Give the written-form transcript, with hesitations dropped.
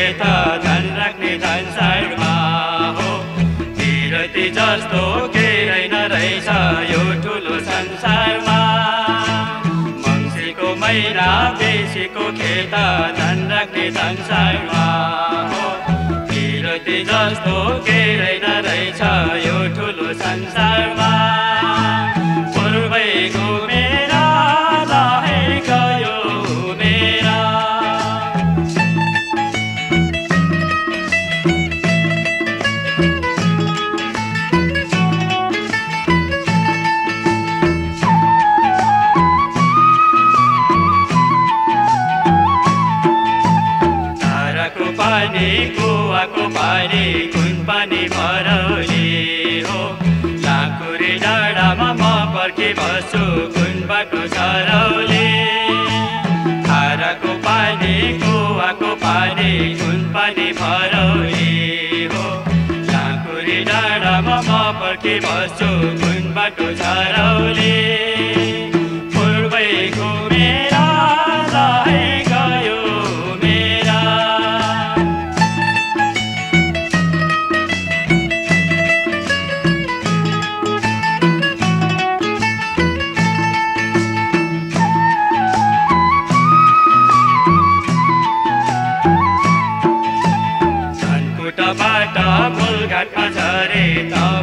खेत धन राख्ने संसारमा हो। विरती जस्तो के रहेन रहेछ यो ठुलो संसारमा। मङ्सिरको महिना बेसीको खेत धन राख्ने संसारमा हो। विरती जस्तो के रहेन रहेछ यो ठुलो संसारमा। पूर्वै घुमेरा लाहे गयो उमेरा। धाराको पानी कुवाको पानी कुन पानी भरौली हो। लाकुरी डाँडामा म पर्खी बस्छु कुन बाटो सरौली। धाराको पानी कुवाको पानी कुन पानी भरौली हो। लाकुरी डाँडामा म पर्खी बस्छु कुन बाटो सरौली। पूर्वै घुमेरा लाहे गयो मेरा। धनकुटाबाट मूलघाटमा झरे तब